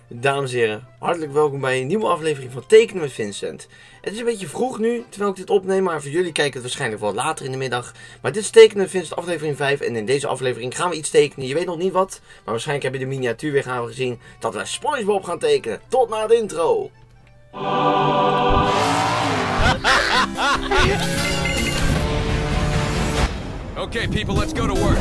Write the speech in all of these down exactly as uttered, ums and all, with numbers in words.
Dames en heren, hartelijk welkom bij een nieuwe aflevering van Tekenen met Vincent. Het is een beetje vroeg nu, terwijl ik dit opneem, maar voor jullie kijken het waarschijnlijk wel later in de middag. Maar dit is Tekenen met Vincent aflevering vijf en in deze aflevering gaan we iets tekenen. Je weet nog niet wat, maar waarschijnlijk heb je de miniatuur weer gaan gezien dat we SpongeBob gaan tekenen. Tot na de intro! Okay, people, let's go to work.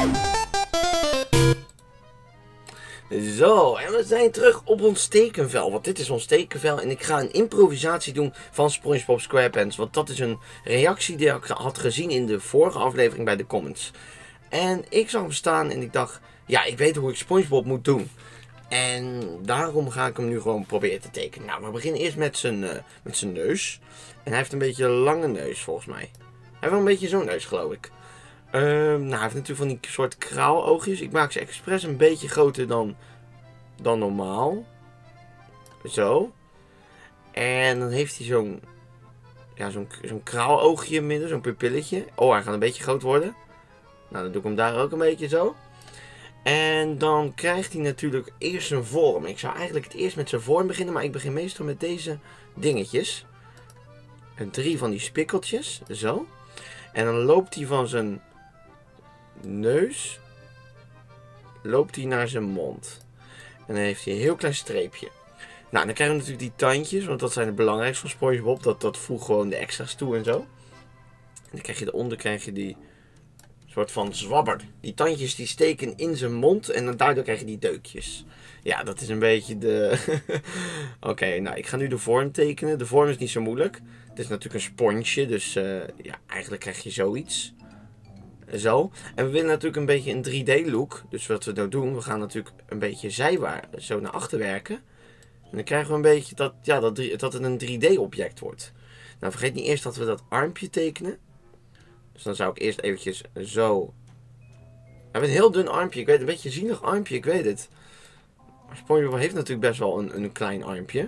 Zo, en we zijn terug op ons tekenvel, want dit is ons tekenvel en ik ga een improvisatie doen van SpongeBob SquarePants, want dat is een reactie die ik had gezien in de vorige aflevering bij de comments. En ik zag hem staan en ik dacht, ja, ik weet hoe ik SpongeBob moet doen. En daarom ga ik hem nu gewoon proberen te tekenen. Nou, we beginnen eerst met zijn, uh, met zijn neus. En hij heeft een beetje een lange neus volgens mij. Hij heeft wel een beetje zo'n neus, geloof ik. Uh, nou, hij heeft natuurlijk van die soort kraaloogjes. Ik maak ze expres een beetje groter dan, dan normaal. Zo. En dan heeft hij zo'n ja, zo'n zo'n kraaloogje midden, zo'n pupilletje. Oh, hij gaat een beetje groot worden. Nou, dan doe ik hem daar ook een beetje zo. En dan krijgt hij natuurlijk eerst een vorm. Ik zou eigenlijk het eerst met zijn vorm beginnen, maar ik begin meestal met deze dingetjes. En drie van die spikkeltjes, zo. En dan loopt hij van zijn neus, loopt hij naar zijn mond. En dan heeft hij een heel klein streepje. Nou, dan krijgen we natuurlijk die tandjes, want dat zijn het belangrijkste van SpongeBob. Dat, dat voegt gewoon de extra's toe en zo. En dan krijg je eronder krijg je die soort van zwabber. Die tandjes die steken in zijn mond en dan daardoor krijg je die deukjes. Ja, dat is een beetje de... Oké, okay, nou, ik ga nu de vorm tekenen. De vorm is niet zo moeilijk. Het is natuurlijk een sponsje, dus uh, ja, eigenlijk krijg je zoiets. Zo. En we willen natuurlijk een beetje een drie D look. Dus wat we nou doen, we gaan natuurlijk een beetje zijwaarts zo naar achter werken. En dan krijgen we een beetje dat, ja, dat, dat het een drie D object wordt. Nou, vergeet niet eerst dat we dat armpje tekenen. Dus dan zou ik eerst eventjes zo... We hebben een heel dun armpje, ik weet het, een beetje een zielig armpje, ik weet het. Maar SpongeBob heeft natuurlijk best wel een, een klein armpje.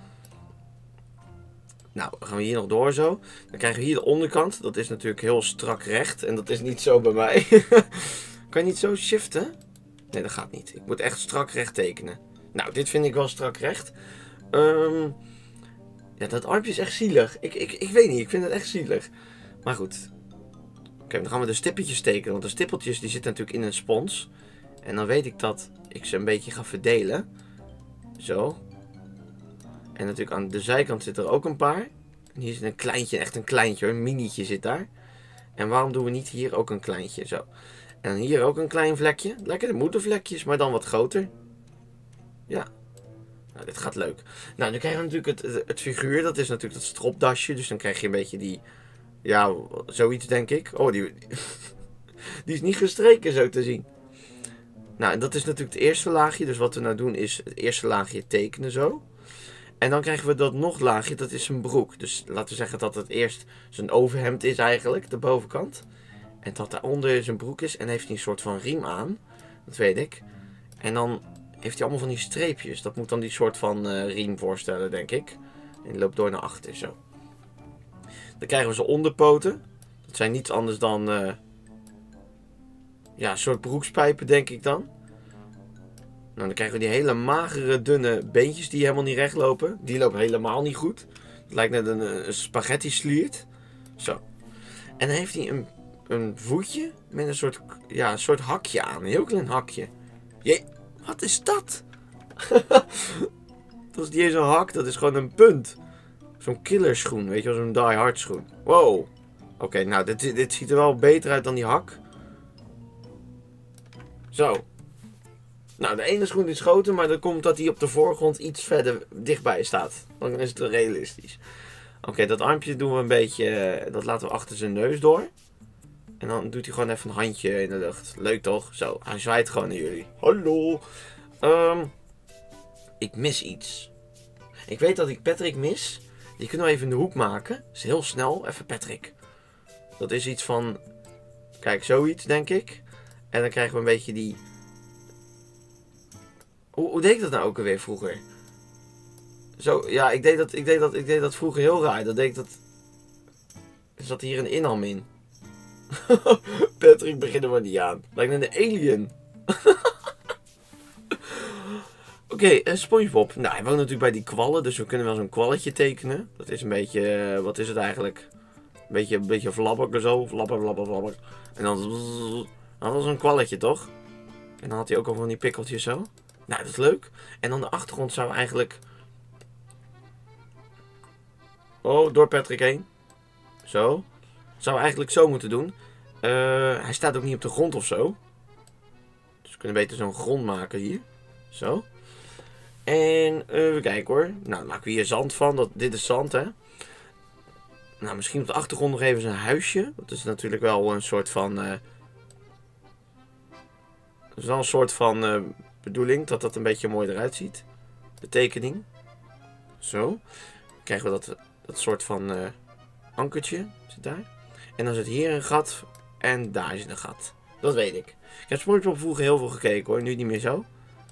Nou, dan gaan we hier nog door zo. Dan krijgen we hier de onderkant. Dat is natuurlijk heel strak recht. En dat is niet zo bij mij. Kan je niet zo shiften? Nee, dat gaat niet. Ik moet echt strak recht tekenen. Nou, dit vind ik wel strak recht. Um, ja, dat armpje is echt zielig. Ik, ik, ik weet niet, ik vind het echt zielig. Maar goed. Oké, okay, dan gaan we de stippeltjes tekenen. Want de stippeltjes die zitten natuurlijk in een spons. En dan weet ik dat ik ze een beetje ga verdelen. Zo. En natuurlijk aan de zijkant zit er ook een paar. En hier zit een kleintje, echt een kleintje hoor. Een minietje zit daar. En waarom doen we niet hier ook een kleintje? Zo. En dan hier ook een klein vlekje. Lekker de moedervlekjes, maar dan wat groter. Ja. Nou, dit gaat leuk. Nou, dan krijgen we natuurlijk het, het, het figuur. Dat is natuurlijk dat stropdasje. Dus dan krijg je een beetje die... Ja, zoiets denk ik. Oh, die... Die is niet gestreken zo te zien. Nou, en dat is natuurlijk het eerste laagje. Dus wat we nou doen is het eerste laagje tekenen zo. En dan krijgen we dat nog laagje, dat is zijn broek. Dus laten we zeggen dat het eerst zijn overhemd is eigenlijk, de bovenkant. En dat daaronder zijn broek is en heeft hij een soort van riem aan. Dat weet ik. En dan heeft hij allemaal van die streepjes. Dat moet dan die soort van uh, riem voorstellen, denk ik. En die loopt door naar achter, zo. Dan krijgen we zijn onderpoten. Dat zijn niets anders dan... Uh, ja, een soort broekspijpen, denk ik dan. Nou, dan krijgen we die hele magere, dunne beentjes die helemaal niet recht lopen. Die lopen helemaal niet goed. Het lijkt net een, een spaghetti sliert. Zo. En dan heeft hij een, een voetje met een soort, ja, een soort hakje aan. Een heel klein hakje. Jee, wat is dat? Dat is niet eens een hak, dat is gewoon een punt. Zo'n killerschoen, weet je wel, zo'n die hard schoen. Wow. Oké, okay, nou, dit, dit ziet er wel beter uit dan die hak. Zo. Nou, de ene schoen is groter, maar dat komt dat hij op de voorgrond iets verder dichtbij staat. Dan is het realistisch. Oké, okay, dat armpje doen we een beetje, dat laten we achter zijn neus door. En dan doet hij gewoon even een handje in de lucht. Leuk toch? Zo, hij zwaait gewoon naar jullie. Hallo. Um, ik mis iets. Ik weet dat ik Patrick mis. Die kunnen we even in de hoek maken. Dat is heel snel. Even Patrick. Dat is iets van... Kijk, zoiets denk ik. En dan krijgen we een beetje die... Hoe, hoe deed ik dat nou ook alweer vroeger? Zo, ja, ik deed dat, ik deed dat, ik deed dat vroeger heel raar. Dat deed ik dat... Er zat hier een inham in. Patrick, begin er maar niet aan. Lijkt net een alien. Oké, okay, uh, SpongeBob. Nou, hij woont natuurlijk bij die kwallen, dus we kunnen wel zo'n kwalletje tekenen. Dat is een beetje, uh, wat is het eigenlijk? Een beetje, een beetje vlabber zo, flabber, flabber, flabber. En dan, dan was een kwalletje, toch? En dan had hij ook al van die pikkeltjes zo. Nou, dat is leuk. En dan de achtergrond zou eigenlijk... Oh, door Patrick heen. Zo. Zou eigenlijk zo moeten doen. Uh, hij staat ook niet op de grond of zo. Dus we kunnen beter zo'n grond maken hier. Zo. En uh, even kijken hoor. Nou, dan maken we hier zand van. Dat, dit is zand, hè. Nou, misschien op de achtergrond nog even zijn huisje. Dat is natuurlijk wel een soort van... Uh, dat is wel een soort van uh, bedoeling. Dat dat een beetje mooi eruit ziet. De tekening. Zo. Dan krijgen we dat, dat soort van uh, ankertje. Zit daar. En dan zit hier een gat. En daar zit een gat. Dat weet ik. Ik heb SpongeBob vroeger heel veel gekeken hoor. Nu niet meer zo.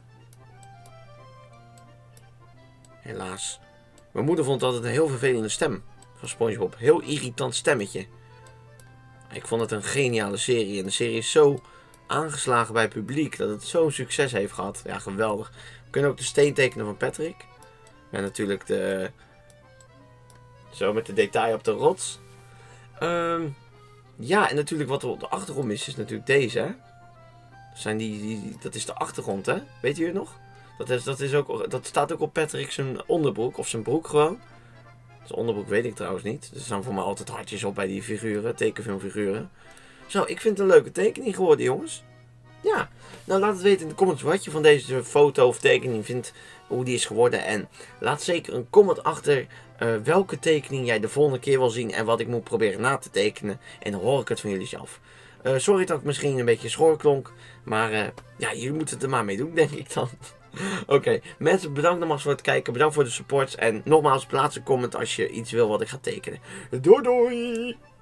Helaas. Mijn moeder vond altijd een heel vervelende stem van SpongeBob. Heel irritant stemmetje. Ik vond het een geniale serie. En de serie is zo aangeslagen bij het publiek. Dat het zo'n succes heeft gehad. Ja, geweldig. We kunnen ook de steen tekenen van Patrick. En natuurlijk de... Zo met de detail op de rots. Um, ja, en natuurlijk wat er op de achtergrond is, is natuurlijk deze. Hè? Dat, zijn die, die, dat is de achtergrond, hè? Weet u het nog? Dat, is, dat, is ook, dat staat ook op Patrick zijn onderbroek. Of zijn broek gewoon. Zijn onderbroek weet ik trouwens niet. Er staan voor mij altijd hartjes op bij die figuren. Tekenfilmfiguren. Zo, ik vind het een leuke tekening geworden, jongens. Ja, nou laat het weten in de comments wat je van deze foto of tekening vindt. Hoe die is geworden. En laat zeker een comment achter uh, welke tekening jij de volgende keer wil zien. En wat ik moet proberen na te tekenen. En dan hoor ik het van jullie zelf. Uh, sorry dat ik misschien een beetje schor klonk. Maar uh, ja, jullie moeten het er maar mee doen, denk ik dan. Oké, okay. Mensen, bedankt nogmaals voor het kijken. Bedankt voor de support. En nogmaals, plaats een comment als je iets wil wat ik ga tekenen. Doei doei!